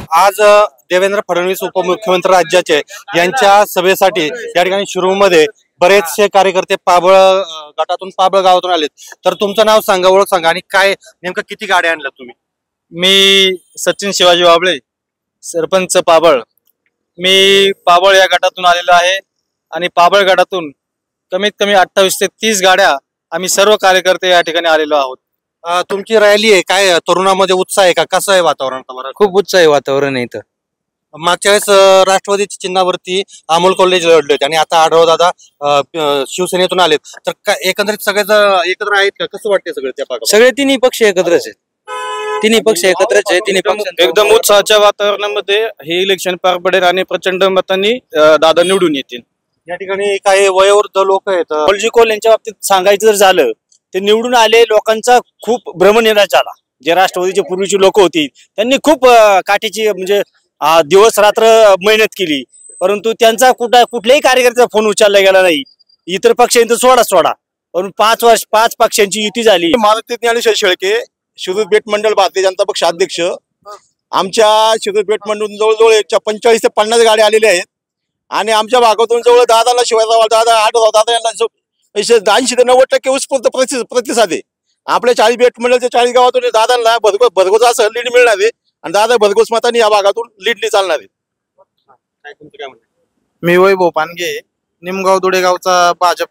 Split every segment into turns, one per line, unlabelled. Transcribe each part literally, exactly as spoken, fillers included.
आज अ, देवेंद्र फडणवीस उपमुख्यमंत्री राज्याचे यांच्या सभेसाठी या ठिकाणी शिरूरमध्ये बरेचसे कार्यकर्ते पाबळ अ, गटातून पाबळ गावातून आलेत। तर तुमचं नाव सांगा, ओळख सांगा आणि काय नेमकं किती गाड्या आणल्या तुम्ही?
मी सचिन शिवाजी वाबळे, सरपंच पाबळ। मी पाबळ या गटातून आलेलो आहे आणि पाबळ गटातून कमीत कमी अठ्ठावीस ते तीस गाड्या आम्ही सर्व कार्यकर्ते या ठिकाणी आलेलो आहोत।
अ, तुमची रॅली आहे, काय तरुणामध्ये उत्साह आहे का? कसं आहे वातावरण आता?
खूप उत्साही वातावरण आहे इथं।
मागच्या वेळेस अ, राष्ट्रवादीच्या चिन्हावरती अमोल कोल्हे लढले होते आणि आता आढळराव दादा अ, प- शिवसेनेतून आलेत। तर काय एकंदरीत सगळेच अ, एकत्र आहेत का? कसं वाटते सगळे त्या भागात?
सगळे तिन्ही पक्ष एकत्रच आहेत। तिन्ही पक्ष एकत्रच आहे। तिन्ही पक्ष
एकदम उत्साहाच्या वातावरणामध्ये हे इलेक्शन पार पडेल आणि प्रचंड मतांनी अ, दादा निवडून येतील।
या ठिकाणी काही वयोवृद्ध लोक आहेत। अ,
कोल्हे कोल यांच्या बाबतीत सांगायचं जर झालं ते निवडून आले, लोकांचा खूप भ्रमनिराश झाला। जे राष्ट्रवादीचे पूर्वीची लोक होती त्यांनी खूप अं, काठीची म्हणजे अं, दिवस रात्र मेहनत केली, परंतु त्यांचा कुठं कुठल्याही कार्यकर्त्याचा फोन उचलला गेला नाही। इतर पक्षांचं सोडा सोडा पण पाच वर्ष पाच पक्षांची युती झाली।
मारुती ज्ञानेश्वर शेळके, शिरूर बेट मंडळ भारतीय जनता पक्ष अध्यक्ष। आमच्या शिरूर बेट मंडळ जवळजवळ एकशे पंचेचाळीस ते पन्नास गाड्या आलेल्या आहेत आणि आमच्या भागातून जवळ दादाला शिवाजीराव दादा आढळराव दादा यांना ऐंशी ते नव्वद टक्के उत्स्फूर्त प्रति प्रतिसाद आहे। आपल्या चाळीस बेट मंडळच्या चाळीस गावातून दादांना भरघोस भरघोस असं लीड मिळणार आहे आणि दादा भरघोस मतांनी या भागातून लीडनी चालणार आहे।
काय तुमचं काय म्हणणं?
मी वैभव पानगे, निमगाव दुडेगावचा भाजप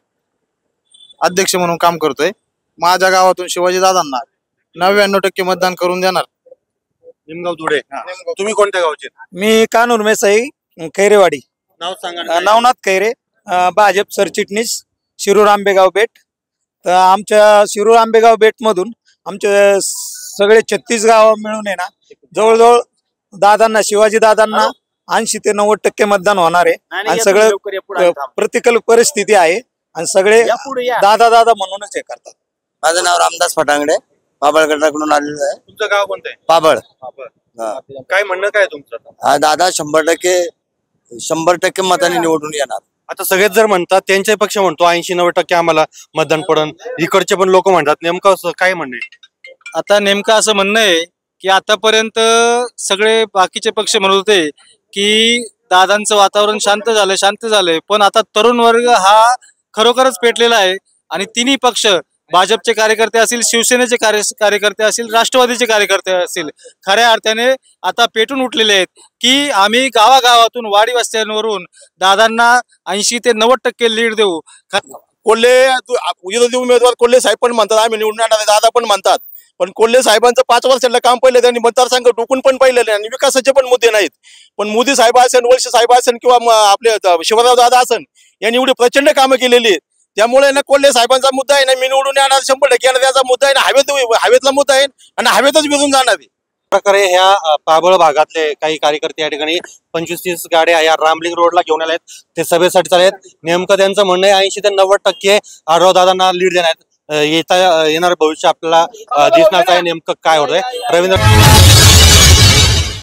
अध्यक्ष म्हणून काम करतोय। माझ्या गावातून शिवाजी दादांना नव्याण्णव टक्के मतदान करून देणार।
निमगाव धुळे। तुम्ही कोणत्या गावचे?
मी कानूर मेसाई खैरेवाडी,
नाव सांगा ना.
नवनाथ खैरे, अं, भाजप सरचिटणीस शिरूर आंबेगाव बेट। तर आमच्या शिरूर आंबेगाव बेट मधून आमचे सगळे छत्तीस गाव मिळून आहे ना, जवळजवळ दादांना शिवाजी दादांना ऐंशी ते नव्वद टक्के मतदान होणार आहे आणि सगळं प्रतिकूल परिस्थिती आहे आणि सगळे दादा दादा म्हणूनच हे करतात।
माझं नाव रामदास फटांगडे, पाबळ गटाकडून आलेलो आहे।
तुमचं गाव कोणतं आहे?
पाबळ।
हा. काय म्हणणं काय तुमचं आता?
हा, दादा शंभर टक्के शंभर टक्के मताने निवडून येणार।
आता सगळेच जर म्हणतात, त्यांचे पक्ष म्हणतो ऐंशी नव्वद टक्के आम्हाला मतदान पडन, इकडचे पण लोक म्हणतात, नेमकं असं काय म्हणणं आहे?
आता नेमकं असं म्हणणं आहे की आतापर्यंत सगळे बाकीचे पक्ष म्हणत होते की दादांचं वातावरण शांत झालंय शांत झालंय पण आता तरुण वर्ग हा खरोखरच पेटलेला आहे आणि तिन्ही पक्ष, भाजपचे कार्यकर्ते असतील, शिवसेनेचे कार्य कार्यकर्ते असतील, राष्ट्रवादीचे कार्यकर्ते असतील, खऱ्या अर्थाने आता पेटून उठलेले आहेत की आम्ही गावागावातून वाडी वस्त्यांवरून दादांना ऐंशी ते नव्वद टक्के लीड देऊ।
कोल्हे विरोधी उमेदवार कोल्हे साहेब पण म्हणतात आम्ही निवडून येणार आहे, दादा पण म्हणतात, पण कोल्हे साहेबांचं पाच वर्षातलं काम पहिले त्यांनी मतदारसंघ टोकून पण पाहिलेलं आणि विकासाचे पण मुद्दे नाहीत। पण मोदी साहेब असेल, वळसे साहेब असेल किंवा म- आपले शिवराव दादा असेल, यांनी एवढी प्रचंड कामं केलेली आहेत। त्यामुळे ना कोल्हे साहेबांचा मुद्दा आहे ना, मी निवडून येणार शंभर टक्के येणार त्याचा मुद्दा आहे ना, हवेत हवेतला मुद्दा आहे आणि हवेतच विरून जाणार आहे।
प्रकारे ह्या अ, पाबळ भागातले काही कार्यकर्ते या ठिकाणी पंचवीस तीस गाड्या या रामलिंग रोडला घेऊन आले आहेत, ते सभेसाठी चालले आहेत। नेमकं त्यांचं म्हणणं आहे ऐंशी ते नव्वद टक्के आढळराव दादांना लीड देणार आहेत। अ, येता येणार भविष्य आपल्याला अ, दिसणार आहे नेमकं काय होतंय। रवींद्र